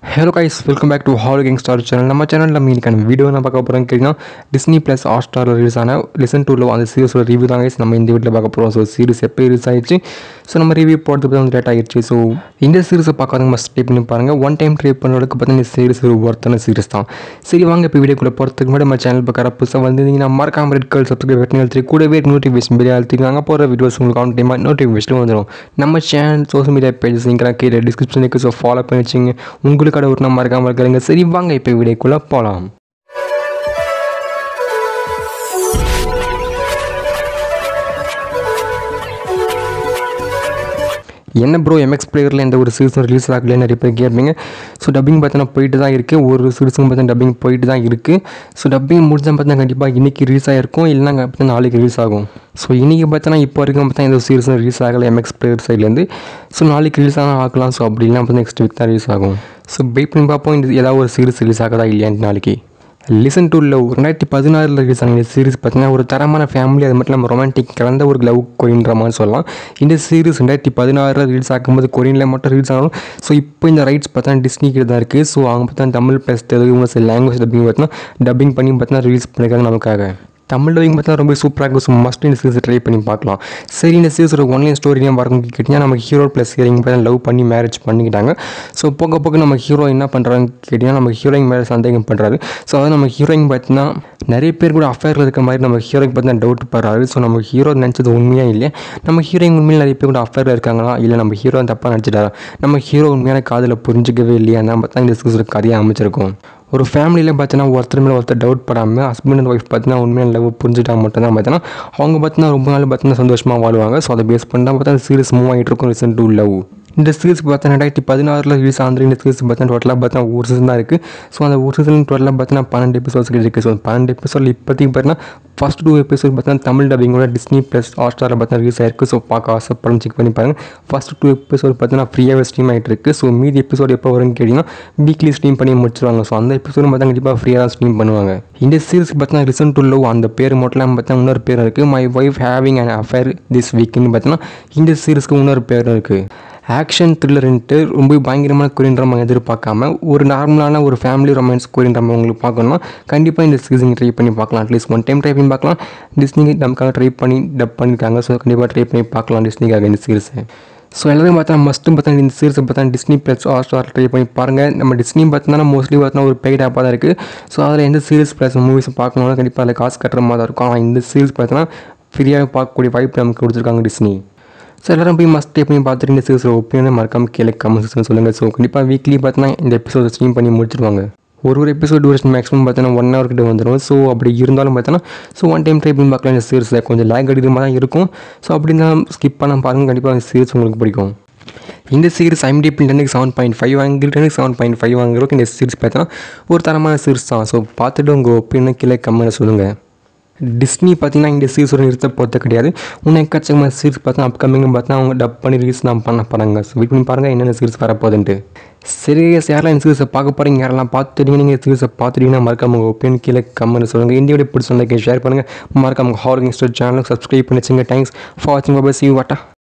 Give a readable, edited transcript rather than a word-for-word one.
Hello guys, welcome back to Horror Gangstar channel. நம்ம சேனலில் மீனிக்கான video நான் பார்க்க போகிறோம் கேட்டிங்கன்னா டிஸ்னி ப்ளஸ் ஹாட்ஸ்டாரில் ரிலீஸ் ஆன லிசன் டு லவ் அந்த சீரிஸோட ரிவ்யூ தான் guys நம்ம இந்த வீட்டில் பார்க்க போகிறோம். ஸோ சீரிஸ் எப்போ ரிலீஸ் ஆயிடுச்சு, ஸோ நம்ம ரிவ்யூ போகிறதுக்கு வந்து லேட் ஆகிடுச்சு. ஸோ இந்த சீரிஸை பார்க்காதவங்க மஸ்ட் ட்ரை பண்ணி பாருங்கள். ஒன் டைம் ட்ரை பண்ணுறதுக்கு பார்த்தீங்கன்னா இந்த சீரிஸ் ஒரு ஒர்த்தான சீரிஸ் தான். சரி வாங்க இப்போ வீடியோக்குள்ளே போகிறதுக்கு முன்னாடி நம்ம சேனல் பார்க்குற புதுசாக வந்தீங்கன்னா மறக்காம ரெட் கலர் சப்ஸ்கிரைப் பட்டன் அழுத்தி கூடவே நோட்டிஃபிகேஷன் பெல் அழுத்திங்க. அங்கே போகிற வீடியோஸ் உங்களுக்கு ஆன் டைமாக நோட்டிஃபிகேஷன் வந்துடும். நம்ம சேனல் சோஷியல் மீடியா பேஜஸ் நீங்கள் கீழே டிஸ்கிரிப்ஷன் இருக்குது. ஸோ ஃபாலோ பண்ணி வச்சுங்க. உங்களுக்கு கடை ஒரு மறக்காமல் இருக்கிறீங்க. சரி வாங்க இப்போ வீடியோக்குள்ளே போகலாம். என்ன ப்ரோ எம்எக்ஸ் பிளேயரில் எந்த ஒரு சீரிஸும் ரிலீஸ் ஆகல நிறைய பேர் கேட்பீங்க. ஸோ டப்பிங் பார்த்தீங்கன்னா போயிட்டு தான் இருக்குது. ஒரு சீரிஸும் பார்த்தீங்கன்னா டப்பிங் போயிட்டு தான் இருக்குது. ஸோ டப்பிங் முடிஞ்சால் பார்த்தீங்கன்னா கண்டிப்பாக இன்றைக்கி ரிலீஸ் ஆகிருக்கும், இல்லைனா பார்த்தீங்கன்னா நாளைக்கு ரிலீஸ் ஆகும். ஸோ இன்றைக்கி பார்த்தீங்கன்னா இப்போ வரைக்கும் பார்த்தீங்கன்னா எந்த சீரிஸும் ரிலீஸ் ஆகலை எம்எக்ஸ் பிளேயர் சைட்லேருந்து. ஸோ நாளைக்கு ரிலீஸ் ஆனால் ஆகலாம். ஸோ அப்படி இல்லைனா பார்த்தீங்கன்னா நெக்ஸ்ட் வீக் தான் ரிலீஸ் ஆகும். ஸோ வெயிட் பண்ணி பார்ப்போம் இது ஏதாவது ஒரு சீரிஸ் ரிலீஸ் ஆகதா இல்லையான்னு நாளைக்கு. லிசன் டு லவ் 2016 ரிலீஸ் ஆன இந்த சீரிஸ் பார்த்தீங்கன்னா ஒரு தரமான ஃபேமிலி, அது மட்டும் இல்லாமல் ரொமான்டிக் கலந்த ஒரு லவ் கொரியன் ட்ராமான்னு சொல்லலாம். இந்த சீரிஸ் 2016 ரிலீஸ் ஆகும்போது கொரியனில் மட்டும் ரிலீஸ் ஆனாலும் ஸோ இப்போ இந்த ரைட்ஸ் பார்த்தீங்கன்னா டிஸ்னி கிட்ட தான் இருக்குது. ஸோ அவங்க பார்த்தீங்கன்னா தமிழ் ப்ளஸ் தெலுங்கு சில லாங்குவேஜ் டப்பிங் பார்த்தீங்கன்னா டப்பிங் பண்ணி பார்த்தீங்கன்னா ரிலீஸ் பண்ணியிருக்காங்க நமக்காக. தமிழ் டப்பிங் பார்த்தா ரொம்ப சூப்பராக இருக்கும். ஸோ மஸ்ட் இந்த சீரிஸ் ட்ரை பண்ணி பார்க்கலாம். சரி இந்த சீரிஸ் ஒரு ஒன்லைன் ஸ்டோரி ஏன் வரணும் கேட்டிங்கன்னா நம்ம ஹீரோ ப்ளஸ் ஹீரோயின் பார்த்தா லவ் பண்ணி மேரேஜ் பண்ணிக்கிட்டாங்க. ஸோ போக போக நம்ம ஹீரோ என்ன பண்ணுறாங்கன்னு கேட்டிங்கன்னா நம்ம ஹீரோயின் மேலே சந்தேகம் பண்ணுறாரு. ஸோ அதாவது நம்ம ஹீரோயின் பார்த்தீங்கன்னா நிறைய பேர் கூட அஃபேரில் இருக்க மாதிரி நம்ம ஹீரோயின் பார்த்தீங்கன்னா டவுட் படுறாரு. ஸோ நம்ம ஹீரோ நினச்சது உண்மையாக இல்லை, நம்ம ஹீரோயின் உண்மையில் நிறைய பேர் கூட அஃபேரில் இருக்காங்களா, இல்லை நம்ம ஹீரோ தப்பாக நினச்சிட்டாரா, நம்ம ஹீரோ உண்மையான காதில் புரிஞ்சிக்கவே இல்லையா, நம்ம பார்த்தா இந்த சீரிஸ் கதையாக அமைச்சிருக்கோம். ஒரு ஃபேமிலியில் பார்த்தீங்கன்னா ஒருத்தர் மேலே ஒருத்தர் டவுட் படாமல் ஹஸ்பண்ட் அண்ட் ஒய்ஃப் பார்த்தீங்கன்னா உண்மையான லவ் புரிஞ்சுட்டா மட்டும்தான் பார்த்தீங்கன்னா அவங்க பார்த்தீங்கன்னா ரொம்ப நாள் பார்த்தீங்கன்னா சந்தோஷமாக வாழ்வாங்க. ஸோ அதை பேஸ் பண்ணி தான் பார்த்தா சீரிஸ் மூவ் ஆகிட்டு இருக்கும் லிசன் டு லவ். இந்த சீரிஸ் பார்த்தா 2016 ரிலீஸ் ஆந்திர இந்த சீரிஸ் பார்த்தீங்கன்னா டோட்டலாக பார்த்தீங்கன்னா ஒரு சீசன் தான் இருக்குது. ஸோ அந்த ஒரு சீசன் டோட்டலாக பார்த்தீங்கன்னா 12 எபிசோட்ஸ் இருக்குது. ஸோ 12 எபிசோட் இப்போதைக்கு பார்த்தீங்கன்னா ஃபஸ்ட் 2 எபிசோட் பார்த்தீங்கன்னா தமிழ் டப்பிங்கோட டிஸ்னி ப்ளஸ் ஹாட்ஸ்டாரில் பார்த்தீங்கன்னா ரிலீஸ் ஆயிருக்கு. ஸோ பார்க்க ஆசைப்படும் செக் பண்ணி பாருங்கள். ஃபஸ்ட் 2 எபிசோட் பார்த்தீங்கன்னா ஃப்ரீயாகவே ஸ்ட்ரீம் ஆகிட்டு இருக்குது. ஸோ மீதி எபிசோட் எப்போ வரும்னு கேட்டிங்கன்னா வீக்லி ஸ்ட்ரீம் பண்ணி முடிச்சிருவாங்க. ஸோ அந்த எபிசோடும் பார்த்தீங்கன்னா கண்டிப்பாக ஃப்ரீயாக தான் ஸ்ட்ரீம் பண்ணுவாங்க. இந்த சீரிஸ்க்கு பார்த்தீங்கன்னா லிசன் டு லவ் அந்த பேர் மட்டும் பார்த்தீங்கன்னா இன்னொரு பேர் இருக்குது, my wife having an affair this வீக்குன்னு பார்த்தீங்கன்னா இந்த சீரிஸ்க்கு இன்னொரு பேர் இருக்குது. ஆக்ஷன் த்ரில்லர்ன்ட்டு ரொம்ப பயங்கரமான கொரியன் ட்ராமா எதிர்பார்க்காம ஒரு நார்மலான ஒரு ஃபேமிலி ரொமான்ஸ் கொரியன் ட்ராமா உங்களுக்கு பார்க்கணும்னா கண்டிப்பாக இந்த சீசன் ட்ரை பண்ணி பார்க்கலாம். அட்லீஸ்ட் ஒன் டைம் ட்ரை பண்ணி பார்க்கலாம். டிஸ்னி நமக்காக ட்ரை பண்ணி டப் பண்ணியிருக்காங்க. ஸோ கண்டிப்பாக ட்ரை பண்ணி பார்க்கலாம் டிஸ்னிக்காக இந்த சீரிஸை. ஸோ எல்லாரும் பார்த்தா மஸ்ட்டும் பார்த்தா இந்த சீரிஸை பார்த்தா டிஸ்னி ப்ளஸ் ஹாட்ஸ்டார் ட்ரை பண்ணி பாருங்கள். நம்ம டிஸ்னி பார்த்தோன்னா மோஸ்ட்லி பார்த்தா ஒரு பெய்ட் ஆப்பாக தான் இருக்குது. ஸோ அதில் எந்த சீரிஸ் ப்ளஸ் மூவிஸ் பார்க்கணுன்னா கண்டிப்பாக அதில் காசு கட்டுற மாதிரி தான் இருக்கும். ஆனால் இந்த சீரிஸ் பார்த்தோன்னா ஃப்ரீயாக பார்க்கக்கூடிய வாய்ப்பு நமக்கு கொடுத்துருக்காங்க டிஸ்னி. ஸோ எல்லோரும் போய் மஸ்ட் ட்ரை பண்ணி பார்த்துட்டு இந்த சீரிஸோட ஒப்பீனியனை மறக்காம கீழே கமெண்ட் செக்ஷன் சொல்லுங்கள். ஸோ கண்டிப்பாக வீக்லி பார்த்தீங்கன்னா இந்த எபிசோட் ஸ்ட்ரீம் பண்ணி முடிச்சிருவாங்க. ஒரு எபிசோட் டூரேஷன் மேக்ஸிமம் பார்த்தீங்கன்னா 1 hour கிட்ட வந்துடும். ஸோ அப்படி இருந்தாலும் பார்த்தீங்கன்னா ஸோ ஒன் டைம் ட்ரை பண்ணி பார்க்கலாம். இந்த சீரிஸில் கொஞ்சம் லேக் அடிக்கிற மாதிரி தான் இருக்கும். ஸோ அப்படி இருந்தால் ஸ்கிப் பண்ண பாருங்கள், கண்டிப்பாக இந்த சீரிஸ் உங்களுக்கு பிடிக்கும். இந்த சீரிஸ் IMDb 7.5 வாங்கிருக்கு, 7.5 வாங்குறதுக்கு இந்த சீரிஸ் பார்த்தீங்கன்னா ஒரு தரமான சீரிஸ் தான். ஸோ பார்த்துட்டு உங்கள் ஒப்பீனியனை கீழே கமெண்ட் சொல்லுங்கள். டிஸ்னி பார்த்தீங்கன்னா இந்த சீரிஸோட நிறுத்த போகிறது கிடையாது. இன்னும் எக்கச்சக்கமான சீரிஸ் பார்த்தீங்கன்னா அப்கமிங் பார்த்தீங்கன்னா அவங்க டப் பண்ணி ரிலீஸ் தான் பண்ண போகிறாங்க. ஸோ வெயிட் பண்ணி பாருங்கள் என்னென்ன சீரிஸ் வரப்போகுதுன்ட்டு. சரி யாரெல்லாம் இந்த சீரிஸை பார்க்க போகிறீங்க, யாரெல்லாம் பார்த்துட்டீங்க, நீங்கள் சீரிஸை பார்த்துட்டீங்கன்னா மறக்காம உங்கள் ஒப்பீனியன் கீழே கமெண்ட் சொல்லுங்கள். இந்த வீடியோ பிடிச்ச லைக் ஷேர் பண்ணுங்கள். மறக்காம ஹாரர் கேங்ஸ்டர் சேனலுக்கு சப்ஸ்கிரைப் பண்ணி வச்சுங்க. தேங்க்ஸ் ஃபார் வாட்சிங். Bye, see you.